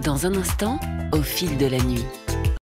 Dans un instant, au fil de la nuit.